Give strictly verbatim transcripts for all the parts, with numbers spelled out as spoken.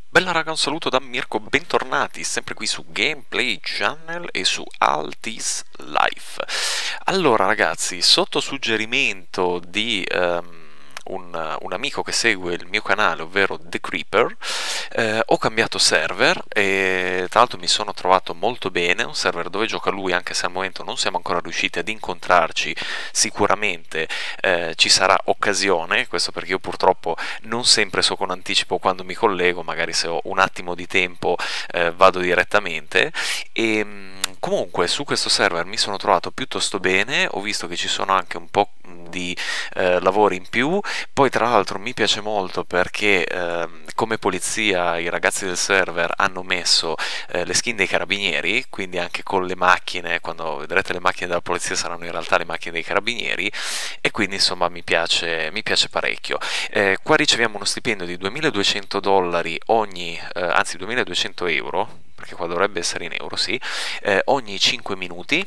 Bella raga, un saluto da Mirko, bentornati sempre qui su Gameplay Channel e su Altis Life. Allora ragazzi, sotto suggerimento di ehm, un, un amico che segue il mio canale, ovvero The Creeper, eh, ho cambiato server e tra l'altro mi sono trovato molto bene, un server dove gioca lui, anche se al momento non siamo ancora riusciti ad incontrarci. Sicuramente eh, ci sarà occasione, questo perché io purtroppo non sempre so con anticipo quando mi collego, magari se ho un attimo di tempo eh, vado direttamente. E mh, comunque su questo server mi sono trovato piuttosto bene, ho visto che ci sono anche un po' di eh, lavori in più. Poi tra l'altro mi piace molto perché eh, come polizia i ragazzi del server hanno messo eh, le skin dei carabinieri, quindi anche con le macchine, quando vedrete le macchine della polizia saranno in realtà le macchine dei carabinieri, e quindi insomma mi piace, mi piace parecchio. Eh, qua riceviamo uno stipendio di duemiladuecento dollari ogni, eh, anzi duemiladuecento euro, perché qua dovrebbe essere in euro, sì, eh, ogni cinque minuti.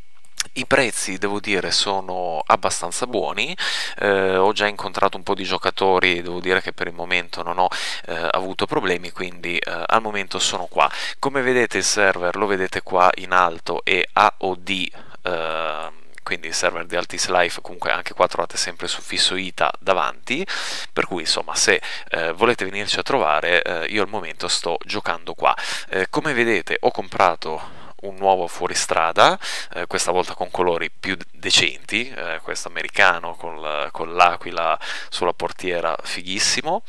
I prezzi, devo dire, sono abbastanza buoni. Eh, ho già incontrato un po' di giocatori, devo dire che per il momento non ho eh, avuto problemi, quindi eh, al momento sono qua. Come vedete il server lo vedete qua in alto, è A O D, eh, quindi il server di Altis Life. Comunque anche qua trovate sempre il suffisso ita davanti, per cui insomma se eh, volete venirci a trovare, eh, io al momento sto giocando qua. Eh, come vedete ho comprato un nuovo fuoristrada, eh, questa volta con colori più decenti, eh, questo americano con, la, con l'aquila sulla portiera, fighissimo.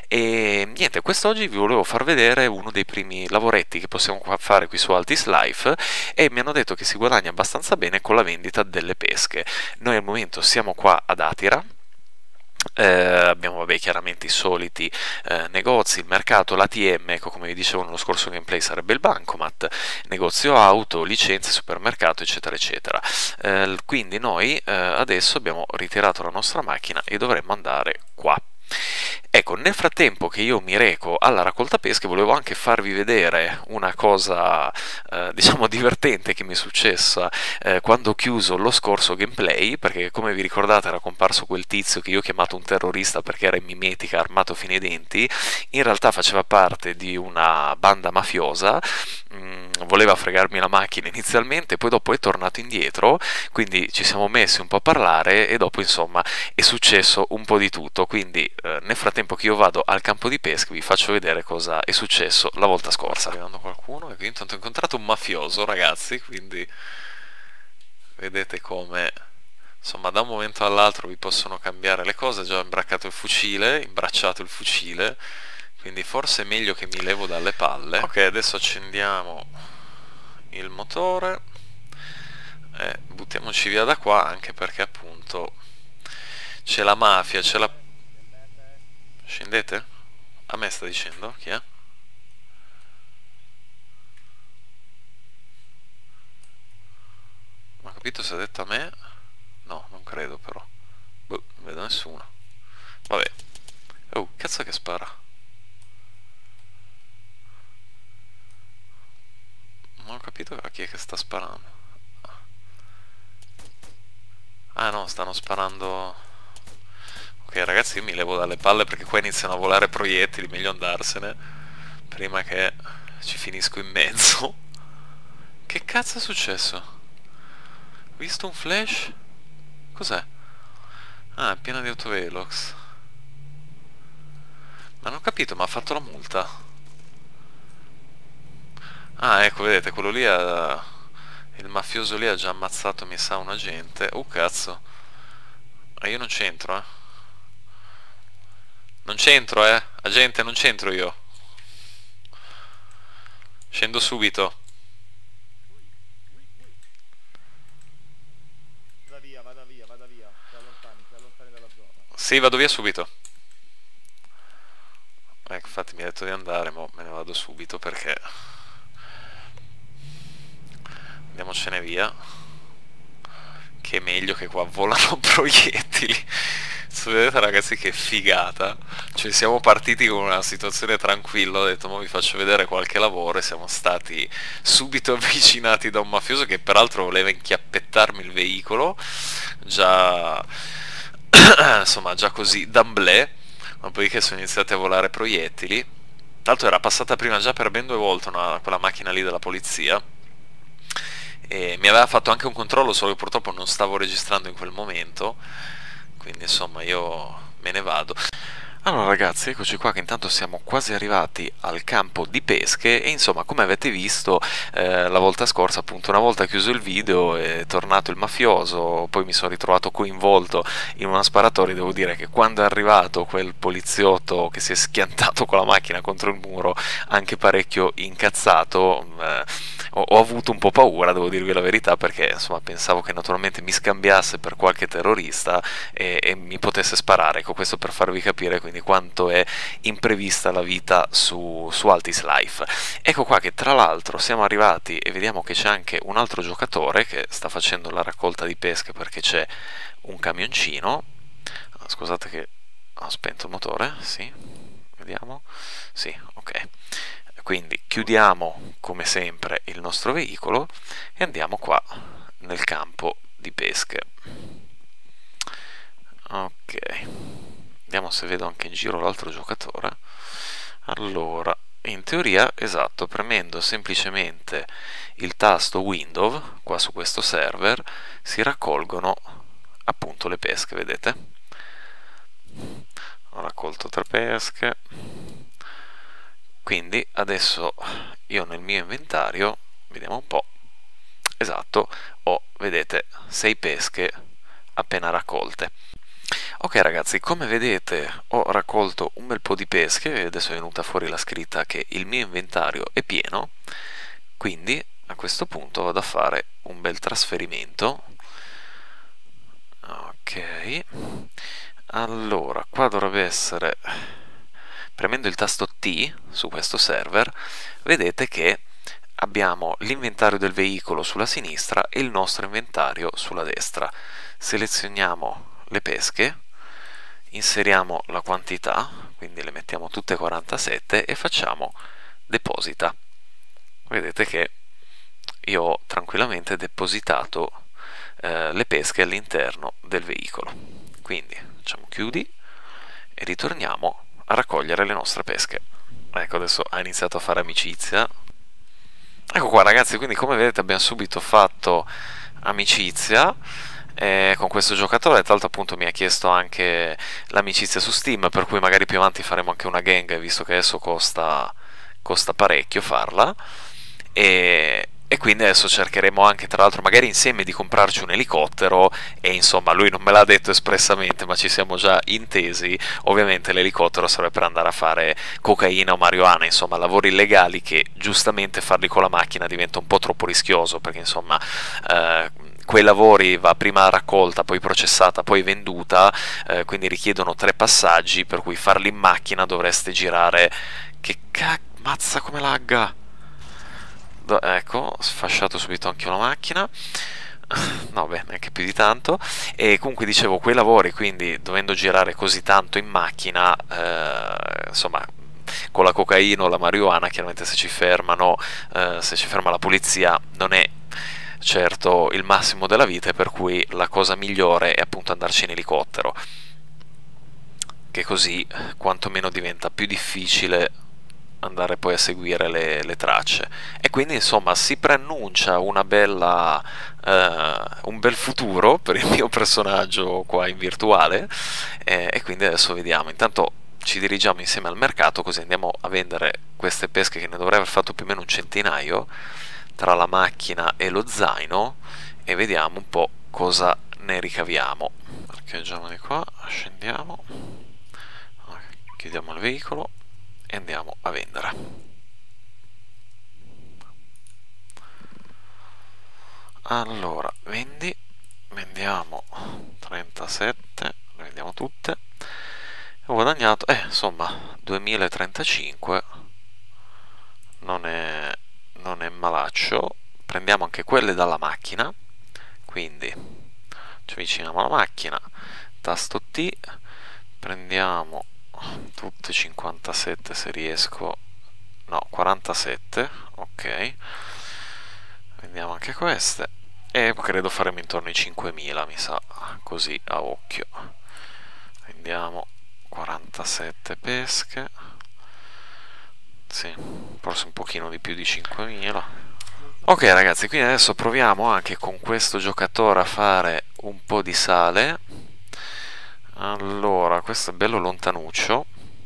E niente, quest'oggi vi volevo far vedere uno dei primi lavoretti che possiamo fare qui su Altis Life, e mi hanno detto che si guadagna abbastanza bene con la vendita delle pesche. Noi al momento siamo qua ad Atira. Eh, abbiamo vabbè, chiaramente i soliti eh, negozi, il mercato, l'A T M, ecco, come vi dicevo nello scorso gameplay sarebbe il bancomat, negozio auto, licenze, supermercato, eccetera eccetera. Eh, quindi noi eh, adesso abbiamo ritirato la nostra macchina e dovremmo andare qua. Ecco, nel frattempo che io mi reco alla raccolta pesche, volevo anche farvi vedere una cosa, eh, diciamo, divertente che mi è successa eh, quando ho chiuso lo scorso gameplay, perché come vi ricordate era comparso quel tizio che io ho chiamato un terrorista perché era in mimetica, armato fino ai denti. In realtà faceva parte di una banda mafiosa, mh, voleva fregarmi la macchina inizialmente, poi dopo è tornato indietro, quindi ci siamo messi un po' a parlare e dopo insomma è successo un po' di tutto. Quindi eh, nel frattempo che io vado al campo di pesca vi faccio vedere cosa è successo la volta scorsa. Sta arrivando qualcuno, e intanto ho incontrato un mafioso, ragazzi, quindi vedete come insomma da un momento all'altro vi possono cambiare le cose. Già ho imbraccato il fucile, imbracciato il fucile, quindi forse è meglio che mi levo dalle palle. Ok, adesso accendiamo il motore e buttiamoci via da qua, anche perché appunto c'è la mafia, c'è la... Scendete? A me sta dicendo? Chi è? Non ho capito se ha detto a me. No, non credo però. Boh, non vedo nessuno. Vabbè. Oh, cazzo che spara. Non ho capito a chi è che sta sparando. Ah no, stanno sparando... Ok ragazzi, io mi levo dalle palle perché qua iniziano a volare proiettili, meglio andarsene prima che ci finisco in mezzo. Che cazzo è successo? Ho visto un flash? Cos'è? Ah, è pieno di autovelox. Ma non ho capito, ma ha fatto la multa. Ah, ecco, vedete, quello lì ha... il mafioso lì ha già ammazzato, mi sa, un agente. Oh, cazzo. Ma io non c'entro, eh. Non c'entro, eh. Agente, non c'entro io. Scendo subito. Vada via, vada via, vada via. Si allontani, si allontani dalla zona. Sì, vado via subito. Ecco, infatti mi ha detto di andare, ma me ne vado subito perché... Andiamocene via. Che è meglio che qua volano proiettili. Vedete ragazzi che figata. Cioè siamo partiti con una situazione tranquilla, ho detto ma vi faccio vedere qualche lavoro, e siamo stati subito avvicinati da un mafioso che peraltro voleva inchiappettarmi il veicolo, già insomma già così d'amblè, ma poi che sono iniziati a volare proiettili Tra l'altro era passata prima già per ben due volte una- quella macchina lì della polizia, e mi aveva fatto anche un controllo, solo che purtroppo non stavo registrando in quel momento, quindi insomma io me ne vado. Allora ragazzi, eccoci qua che intanto siamo quasi arrivati al campo di pesche e insomma come avete visto eh, la volta scorsa, appunto, una volta chiuso il video è tornato il mafioso, poi mi sono ritrovato coinvolto in una sparatoria. Devo dire che quando è arrivato quel poliziotto che si è schiantato con la macchina contro il muro, anche parecchio incazzato, eh, ho, ho avuto un po' paura, devo dirvi la verità, perché insomma pensavo che naturalmente mi scambiasse per qualche terrorista e, e mi potesse sparare. Ecco, questo per farvi capire quindi quanto è imprevista la vita su, su Altis Life. Ecco qua che tra l'altro siamo arrivati e vediamo che c'è anche un altro giocatore che sta facendo la raccolta di pesche, perché c'è un camioncino. Scusate che ho spento il motore, sì, vediamo, sì, ok. Quindi chiudiamo come sempre il nostro veicolo e andiamo qua nel campo di pesche. Ok, vediamo se vedo anche in giro l'altro giocatore. Allora, in teoria, esatto, premendo semplicemente il tasto Window qua su questo server si raccolgono appunto le pesche, vedete? Ho raccolto tre pesche, quindi adesso io nel mio inventario, vediamo un po', esatto, ho, vedete, sei pesche appena raccolte. Ok ragazzi, come vedete ho raccolto un bel po' di pesche e adesso è venuta fuori la scritta che il mio inventario è pieno, quindi a questo punto vado a fare un bel trasferimento. Ok, allora qua dovrebbe essere, premendo il tasto T su questo server, vedete che abbiamo l'inventario del veicolo sulla sinistra e il nostro inventario sulla destra. Selezioniamo le pesche, inseriamo la quantità, quindi le mettiamo tutte quarantasette e facciamo deposita. Vedete che io ho tranquillamente depositato eh, le pesche all'interno del veicolo. Quindi facciamo chiudi e ritorniamo a raccogliere le nostre pesche. Ecco, adesso ha iniziato a fare amicizia. Ecco qua ragazzi, quindi come vedete abbiamo subito fatto amicizia eh, con questo giocatore. Tra l'altro appunto mi ha chiesto anche l'amicizia su Steam, per cui magari più avanti faremo anche una gang, visto che adesso costa, costa parecchio farla, e, e quindi adesso cercheremo anche tra l'altro magari insieme di comprarci un elicottero. E insomma lui non me l'ha detto espressamente ma ci siamo già intesi, ovviamente l'elicottero sarebbe per andare a fare cocaina o marijuana, insomma lavori illegali che giustamente farli con la macchina diventa un po' troppo rischioso, perché insomma eh, quei lavori va prima raccolta, poi processata, poi venduta, eh, quindi richiedono tre passaggi, per cui farli in macchina dovreste girare, che cacchio, mazza come lagga. Ecco, ho sfasciato subito anche la macchina, no beh, neanche più di tanto. E comunque dicevo, quei lavori, quindi dovendo girare così tanto in macchina, eh, insomma, con la cocaina o la marijuana, chiaramente se ci fermano, eh, se ci ferma la polizia, non è certo il massimo della vita, e per cui la cosa migliore è appunto andarci in elicottero, che così quantomeno diventa più difficile andare poi a seguire le, le tracce. E quindi insomma si preannuncia una bella, eh, un bel futuro per il mio personaggio qua in virtuale, eh, e quindi adesso vediamo. Intanto ci dirigiamo insieme al mercato, così andiamo a vendere queste pesche, che ne dovrei aver fatto più o meno un centinaio tra la macchina e lo zaino, e vediamo un po' cosa ne ricaviamo. Parcheggiamo di qua, scendiamo, chiudiamo il veicolo e andiamo a vendere. Allora, vendi, vendiamo trentasette, le vendiamo tutte. Ho guadagnato, eh, insomma, duemilatrentacinque, non è, non è malaccio. Prendiamo anche quelle dalla macchina, quindi ci avviciniamo alla macchina, tasto T, prendiamo tutte cinquantasette se riesco, no, quarantasette, ok, vendiamo anche queste e credo faremo intorno ai cinquemila, mi sa, così a occhio. Vendiamo quarantasette pesche, sì, forse un pochino di più di cinquemila. Ok ragazzi, quindi adesso proviamo anche con questo giocatore a fare un po' di sale. Allora, questo è bello lontanuccio.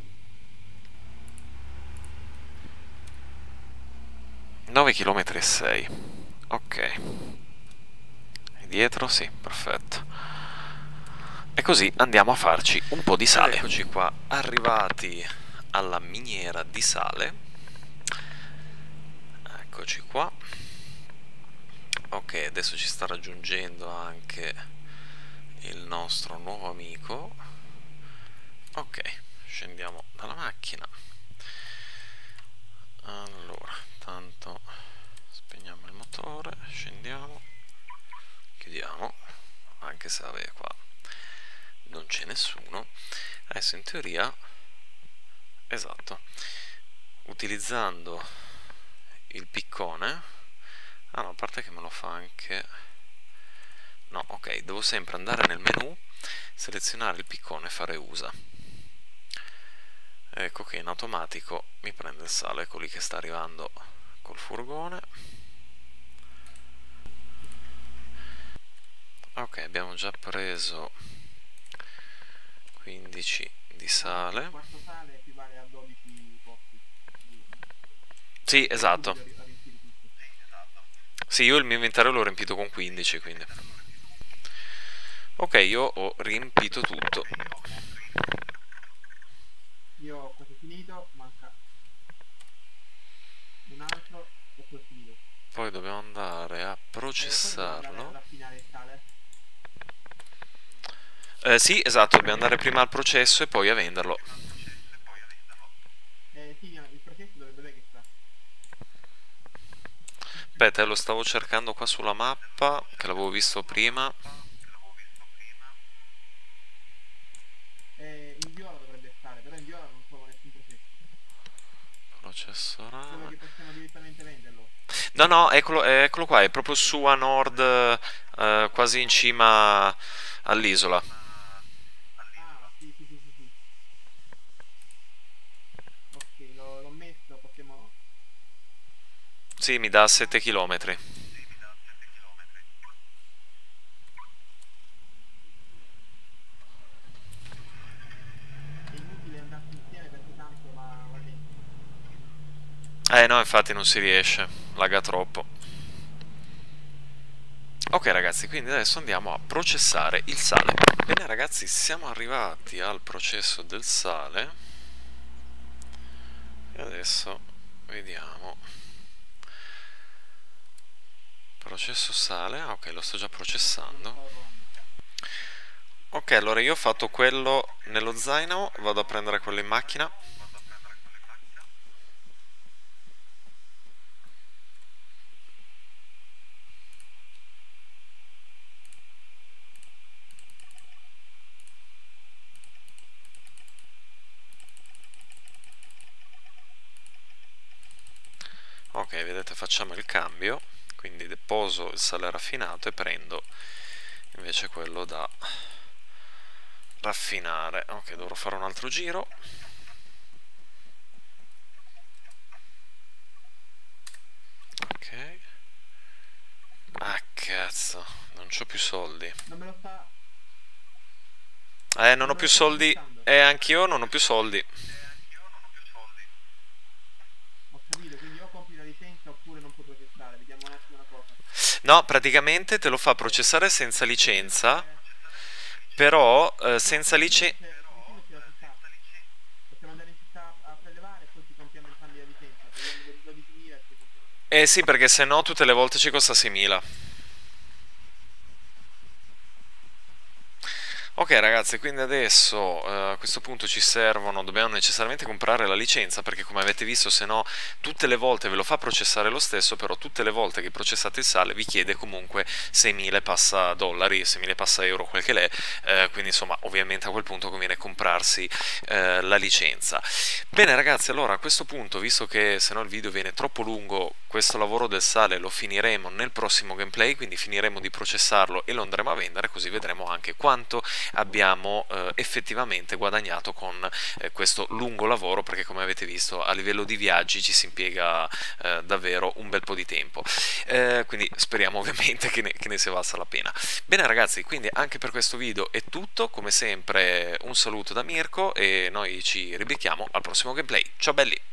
nove chilometri e sei. Ok. E dietro? Sì, perfetto. E così andiamo a farci un po' di sale. Ed eccoci qua, arrivati alla miniera di sale. Eccoci qua. Ok, adesso ci sta raggiungendo anche il nostro nuovo amico. Ok, scendiamo dalla macchina. Allora, tanto spegniamo il motore, scendiamo, chiudiamo, anche se vabbè qua non c'è nessuno. Adesso in teoria, esatto, utilizzando il piccone, ah no, a parte che me lo fa anche, no, ok, devo sempre andare nel menu, selezionare il piccone e fare usa. Ecco che in automatico mi prende il sale, ecco lì che sta arrivando col furgone. Ok, abbiamo già preso quindici di sale. Questo sale equivale a dodici posti. Sì, esatto. Sì, io il mio inventario l'ho riempito con quindici, quindi. Ok, io ho riempito tutto. Io ho quasi finito, manca un altro e poi ho finito. Poi dobbiamo andare a processarlo. Eh, raffinare il sale? Eh, sì, esatto, dobbiamo andare prima al processo e poi a venderlo. Eh sì, il processo dovrebbe avere che sta. Aspetta, lo stavo cercando qua sulla mappa, che l'avevo visto prima. Eh, in viola dovrebbe stare, però in viola non trovo nessun processo. Processorale. Solo che possiamo direttamente venderlo. No, no, eccolo, eccolo qua, è proprio su a nord, eh, quasi in cima all'isola. Ah, sì, sì, sì, sì, sì. Ok, l'ho messo, possiamo... Sì, mi dà sette chilometri. È inutile andarci insieme perché tanto va, va lento. Eh no, infatti non si riesce, lagga troppo. Ok ragazzi, quindi adesso andiamo a processare il sale. Bene ragazzi, siamo arrivati al processo del sale. E adesso vediamo. Processo sale, ah ok, lo sto già processando. Ok, allora io ho fatto quello nello zaino, vado a prendere quello in macchina. Ok, vedete, facciamo il cambio, quindi deposo il sale raffinato e prendo invece quello da raffinare. Ok, dovrò fare un altro giro. Ok. Ah, cazzo, non c'ho più soldi. Non me lo fa... Eh, non ho più soldi. Eh, anch'io non ho più soldi. Ho capito, quindi o compri la licenza oppure non puoi processare. Vediamo un attimo una cosa. No, praticamente te lo fa processare senza licenza, però eh, senza licenza... Possiamo andare in città a prelevare e poi ci compriamo entrambi la licenza. Prendiamo per dodicimila e ci compriamo la licenza. Eh sì, perché se no tutte le volte ci costa seimila. Ok ragazzi, quindi adesso eh, a questo punto ci servono, dobbiamo necessariamente comprare la licenza, perché come avete visto, se no tutte le volte ve lo fa processare lo stesso, però tutte le volte che processate il sale vi chiede comunque seimila e passa dollari, seimila e passa euro, quel che l'è, eh, quindi insomma ovviamente a quel punto conviene comprarsi eh, la licenza. Bene ragazzi, allora a questo punto, visto che se no il video viene troppo lungo, questo lavoro del sale lo finiremo nel prossimo gameplay, quindi finiremo di processarlo e lo andremo a vendere, così vedremo anche quanto abbiamo eh, effettivamente guadagnato con eh, questo lungo lavoro, perché come avete visto a livello di viaggi ci si impiega eh, davvero un bel po' di tempo, eh, quindi speriamo ovviamente che ne, che ne sia valsa la pena. Bene ragazzi, quindi anche per questo video è tutto, come sempre un saluto da Mirko e noi ci ribecchiamo al prossimo gameplay. Ciao belli!